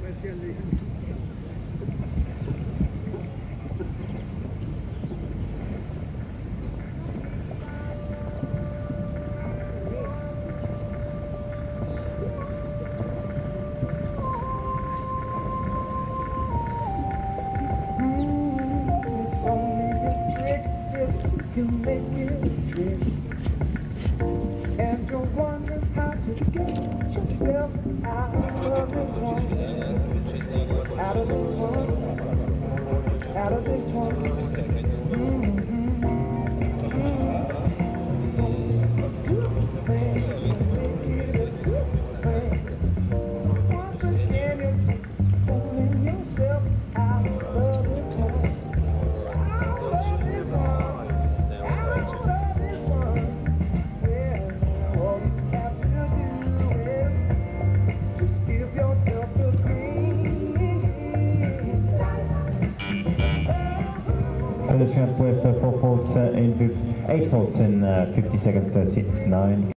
You make it trip, and you're wondering how to get yourself out of this one, out of this one, out of this one. Once again, it's pulling yourself out of this one. Finish up with 4 faults in 8 faults in 50 seconds, 9.